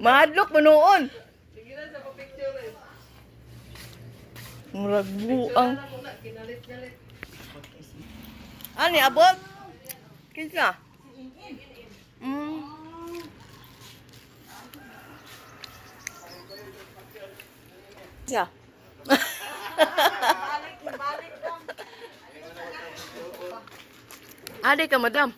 Mahadlok manuon. Murag buang. Ani abot? Kinsa? Siya. Ade ka, madam.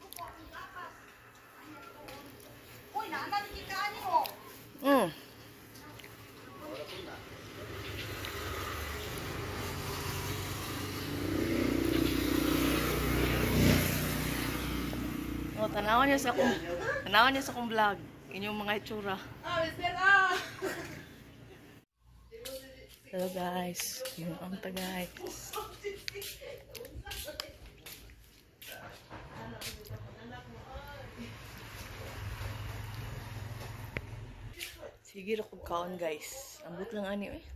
Oh, tanawan niyo sa akong vlog. Inyong mga itsura. Hello guys, ang tagay. Sige ra kog kaon guys. Ambot lang ani eh.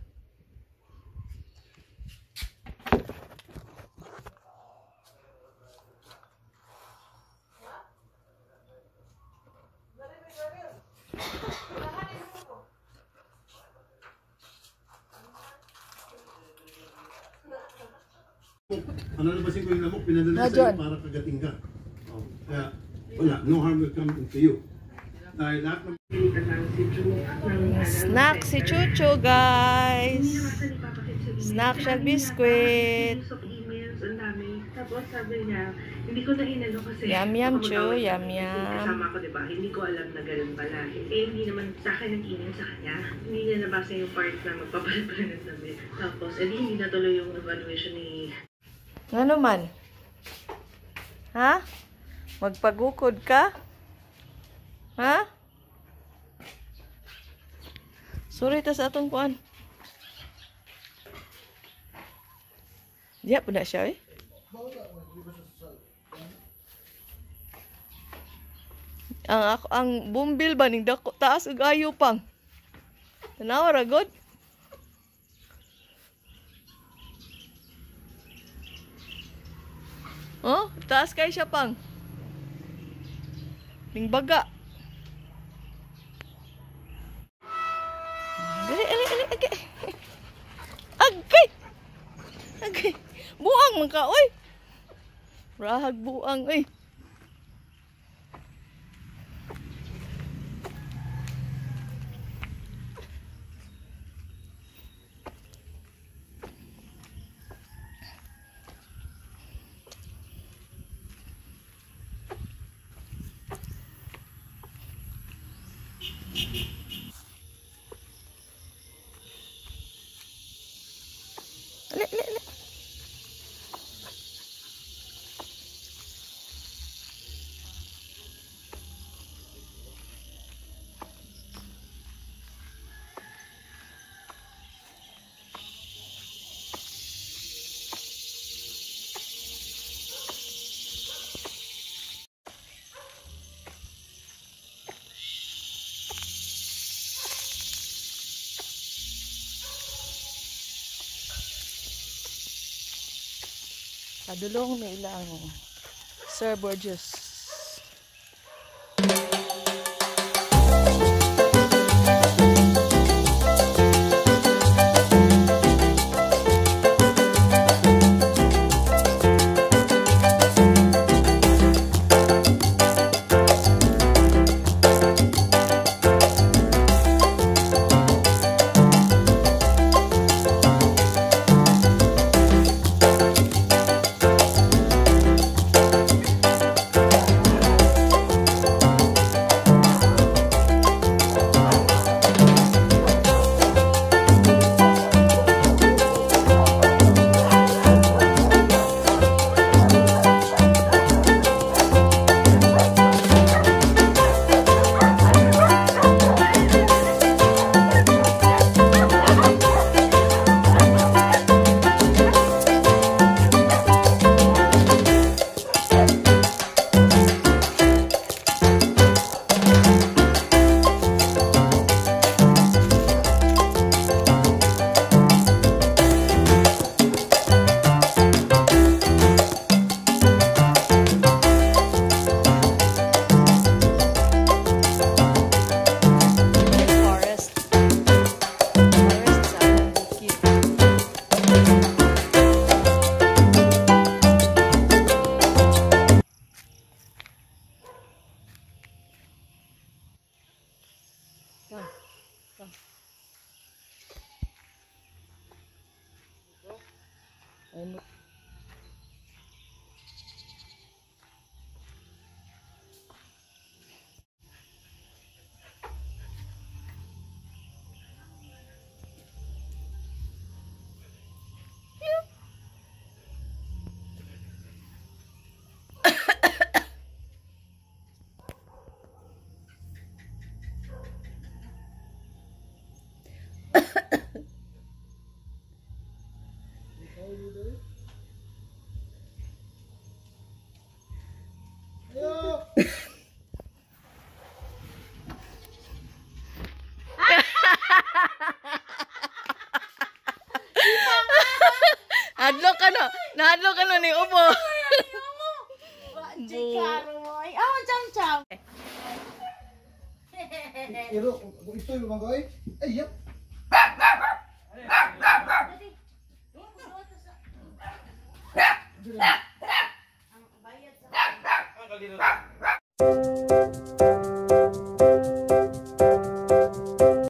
Ano na ba ko yung lamok? Pinadala sa'yo para kagating ka. Oh, kaya, wala. No harm will come to you. Dahil lahat ng... Snack si Chucho, guys. Snack siya biskuit. Tapos sabi niya, hindi ko na inano kasi Yum yum Chu, yum yum. kasama ko, diba? Hindi ko alam na ganun pala. Hindi naman sa akin nag-inin sa kanya. Hindi niya nabasa yung part na magpapalit pa rin ng damit. Tapos, hindi natuloy yung evaluation ni... Ano man? Ha? Magpagukod ka? Ha? Sorry ta sa atong kuan. Diya po na siya eh. Ang bumbil ba ning dako taas ug ayo pang. Tanawa ra god. Oh, taas kay siya pang. Ning baga. Agay. Agay. Agay. Buang man ka, oy. Rahag buang, oy. Le. Padulong na ilang Sir Borges. Hadlok ka no. Nahadlok ka no ni upo. Iro, kung ito yung mga ay, yep.